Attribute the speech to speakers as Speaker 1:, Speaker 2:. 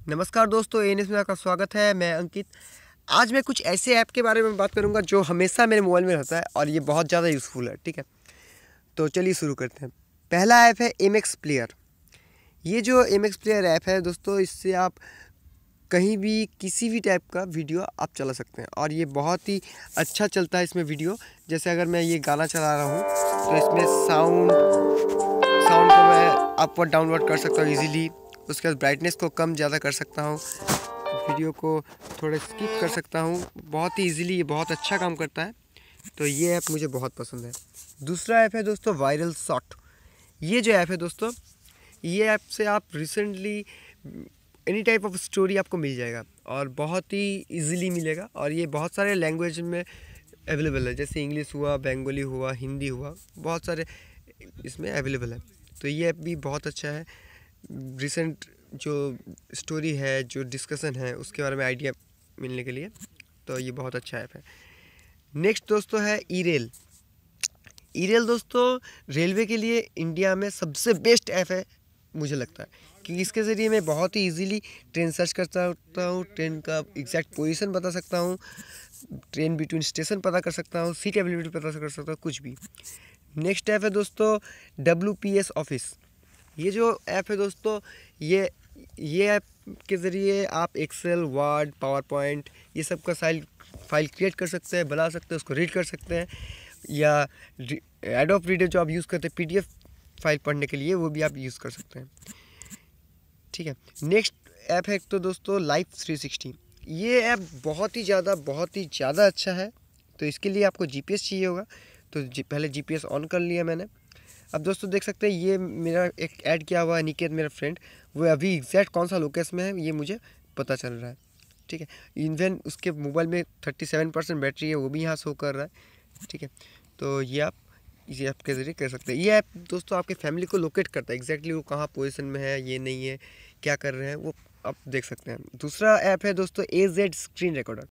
Speaker 1: नमस्कार दोस्तों, एएनएस में आपका स्वागत है। मैं अंकित। आज मैं कुछ ऐसे ऐप के बारे में बात करूंगा जो हमेशा मेरे मोबाइल में रहता है और ये बहुत ज़्यादा यूज़फुल है। ठीक है, तो चलिए शुरू करते हैं। पहला ऐप है एमएक्स प्लेयर। ये जो एमएक्स प्लेयर ऐप है दोस्तों, इससे आप कहीं भी किसी भी टाइप का वीडियो आप चला सकते हैं और ये बहुत ही अच्छा चलता है इसमें वीडियो। जैसे अगर मैं ये गाना चला रहा हूँ तो इसमें साउंड को मैं अपवर्ड डाउनवर्ड कर सकता हूँ ईजीली। उसके बाद ब्राइटनेस को कम ज़्यादा कर सकता हूँ, वीडियो को थोड़ा स्किप कर सकता हूँ बहुत ही इजीली। ये बहुत अच्छा काम करता है, तो ये ऐप मुझे बहुत पसंद है। दूसरा ऐप है दोस्तों वायरल शॉट। ये जो ऐप है दोस्तों, ये ऐप से आप recently any type of story आपको मिल जाएगा और बहुत ही इजीली मिलेगा। और ये बहुत सारे लैंग्वेज में अवेलेबल है, जैसे इंग्लिश हुआ, बंगाली हुआ, हिंदी हुआ, बहुत सारे इसमें अवेलेबल है। तो ये ऐप भी बहुत अच्छा है। रिसेंट जो स्टोरी है, जो डिस्कशन है, उसके बारे में आइडिया मिलने के लिए, तो ये बहुत अच्छा ऐप है। नेक्स्ट दोस्तों है ईरेल। ईरेल दोस्तों रेलवे के लिए इंडिया में सबसे बेस्ट ऐप है मुझे लगता है, क्योंकि इसके ज़रिए मैं बहुत ही इजीली ट्रेन सर्च करता हूँ, ट्रेन का एग्जैक्ट पोजीशन बता सकता हूँ, ट्रेन बिटवीन स्टेशन पता कर सकता हूँ, सीट अवेलेबिलिटी पता कर सकता हूँ, कुछ भी। नेक्स्ट ऐप है दोस्तों WPS ऑफिस। ये जो ऐप है दोस्तों, ये ऐप के ज़रिए आप एक्सेल, वर्ड, पावर पॉइंट, ये सब का फाइल क्रिएट कर सकते हैं, बना सकते हैं, उसको रीड कर सकते हैं, या एडोब रीडर जो आप यूज़ करते हैं PDF फाइल पढ़ने के लिए, वो भी आप यूज़ कर सकते हैं। ठीक है, नेक्स्ट ऐप है तो दोस्तों लाइफ 360। ये ऐप बहुत ही ज़्यादा अच्छा है। तो इसके लिए आपको GPS चाहिए होगा, तो पहले GPS ऑन कर लिया मैंने। अब दोस्तों देख सकते हैं, ये मेरा एक ऐड किया हुआ है निकेत, मेरा फ्रेंड, वो अभी एग्जैक्ट कौन सा लोकेशन में है ये मुझे पता चल रहा है। ठीक है, इवन उसके मोबाइल में 37% बैटरी है, वो भी यहाँ शो कर रहा है। ठीक है, तो ये आप इस ऐप के ज़रिए कर सकते हैं। ये ऐप दोस्तों आपके फैमिली को लोकेट करता है, एग्जैक्टली वो कहाँ पोजीशन में है, ये नहीं है, क्या कर रहे हैं, वो आप देख सकते हैं। दूसरा ऐप है दोस्तों AZ स्क्रीन रिकॉर्डर।